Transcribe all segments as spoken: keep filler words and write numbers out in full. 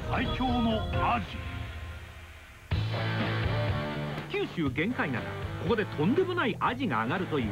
最強のアジ。 九州玄界灘、ここでとんでもないアジが上がるという。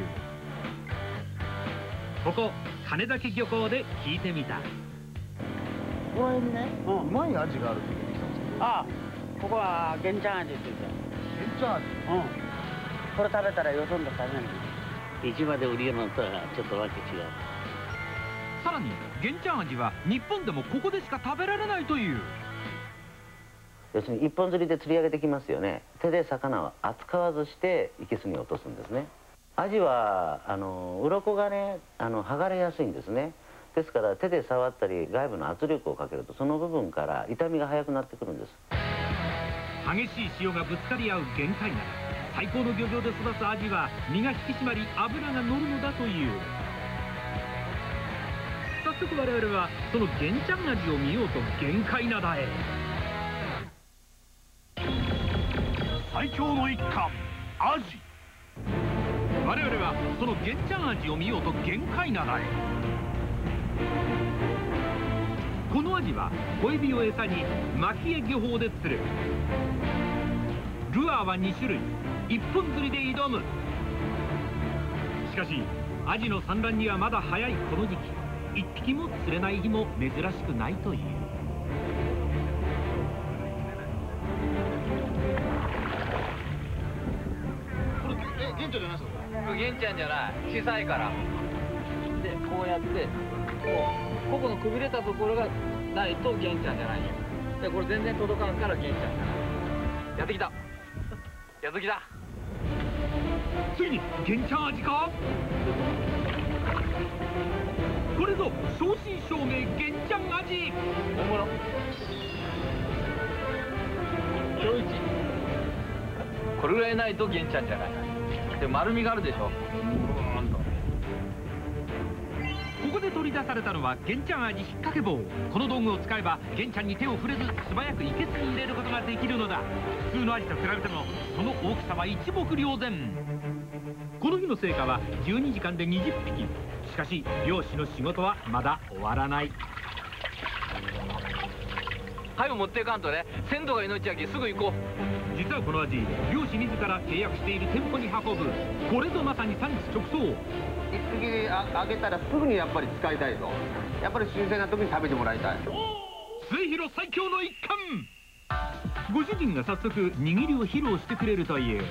ここ金崎漁港で聞いてみた。 この辺にね、 うんうまいアジがあるって聞いてきたんですけど。 ああ、ここは玄ちゃん味って言って。 玄ちゃんアジ。 うん。これ食べたらよそんで食べない。市場で売りのとはちょっとわけ違う。 さらに玄ちゃんアジは日本でもここでしか食べられないという。 要するに一本釣りで釣り上げてきますよね。手で魚を扱わずしていけすに落とすんですね。アジはあの鱗がね、あの剥がれやすいんですね。ですから手で触ったり外部の圧力をかけるとその部分から傷みが早くなってくるんです。 激しい潮がぶつかり合う玄界灘、最高の漁場で育つアジは身が引き締まり脂が乗るのだという。早速我々はその玄ちゃんアジを見ようと玄界灘へ。 最強の一貫アジ。 我々はその玄ちゃんアジを見ようと玄界灘へ。このアジは小エビを餌に蒔絵漁法で釣る。ルアーはに種類、一本釣りで挑む。しかしアジの産卵にはまだ早いこの時期、一匹も釣れない日も珍しくないという。 これえ玄ちゃんじゃないですか？ 玄ちゃんじゃない、小さいから。でこうやってこうここのくびれたところがないと玄ちゃんじゃないよ。でこれ全然届かんから玄ちゃんじゃない。やってきたやってきた。 ついに玄ちゃんアジか。これぞ正真正銘玄ちゃんアジ。 大物今日一。これぐらいないと玄ちゃんじゃない。で丸みがあるでしょ。うーんとここで取り出されたのは玄ちゃんアジ引っ掛け棒。この道具を使えば玄ちゃんに手を触れず素早くいけすに入れることができるのだ。普通のアジと比べてもその大きさは一目瞭然。この日の成果はじゅうにじかんでにじゅっぴき。しかし漁師の仕事はまだ終わらない。 早く持っていかんとね、鮮度が命やきすぐ行こう。 実はこのアジ、漁師自ら契約している店舗に運ぶ。これぞまさに産地直送。 一匹ああげたらすぐにやっぱり使いたいと。やっぱり新鮮な時に食べてもらいたい。 末広最強の一貫。ご主人が早速握りを披露してくれるという。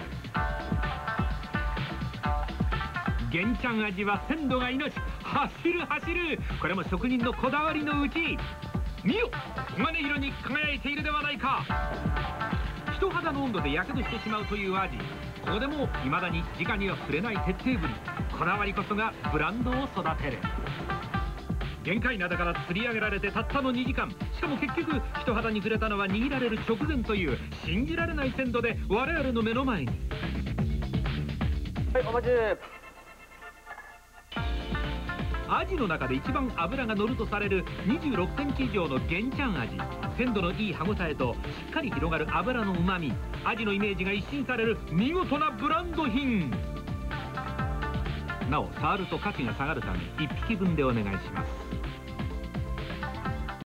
玄ちゃんアジは鮮度が命。走る走る。これも職人のこだわりのうち。見よ、黄金色に輝いているではないか。人肌の温度でやけどしてしまうというアジ。ここでも未だに直には触れない徹底ぶり。こだわりこそがブランドを育てる。玄界灘から釣り上げられてたったのにじかん。しかも結局人肌に触れたのは握られる直前という信じられない鮮度で我々の目の前に。 はい、お待ち。 アジの中で一番脂が乗るとされるにじゅうろくセンチ以上の玄ちゃんアジ。鮮度のいい歯ごたえとしっかり広がる脂のうまみ、アジのイメージが一新される見事なブランド品。なお触ると価値が下がるためいっぴきぶんでお願いします。